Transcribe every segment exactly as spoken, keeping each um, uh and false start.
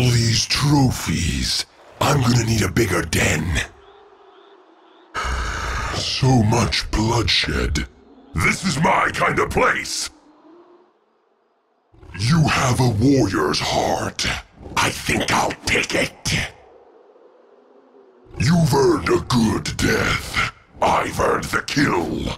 these trophies. I'm gonna need a bigger den. So much bloodshed. This is my kind of place. You have a warrior's heart. I think I'll take it. You've earned a good death. I've earned the kill.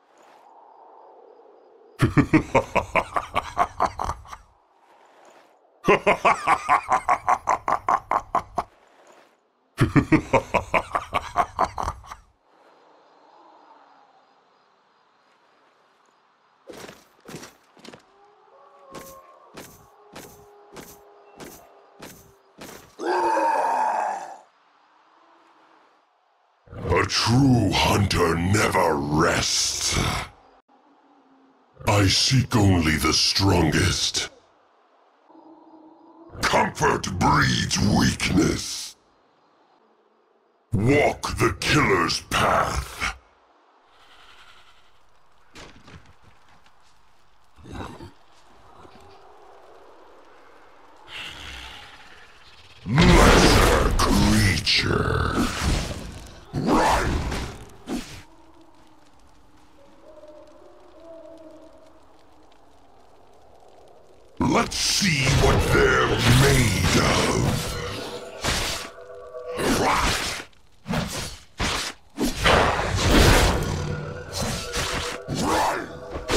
A true hunter never rests. I seek only the strongest. Comfort breeds weakness. Walk the killer's path. Lesser creature. Run! Let's see what they're made of. Run!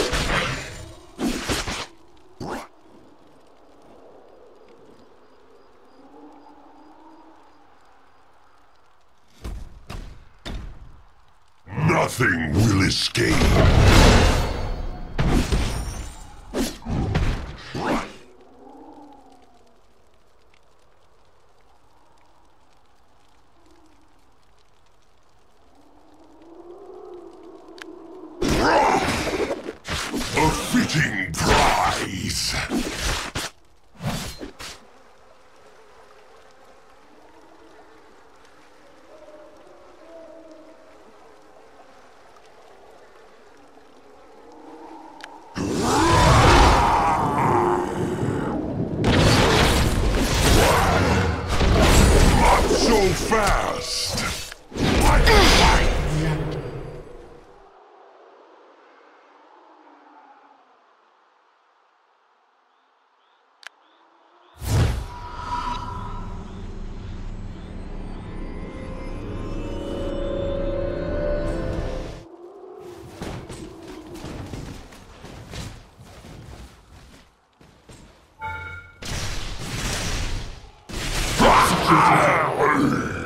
Nothing will escape. A fitting prize! Not so fast! Executed.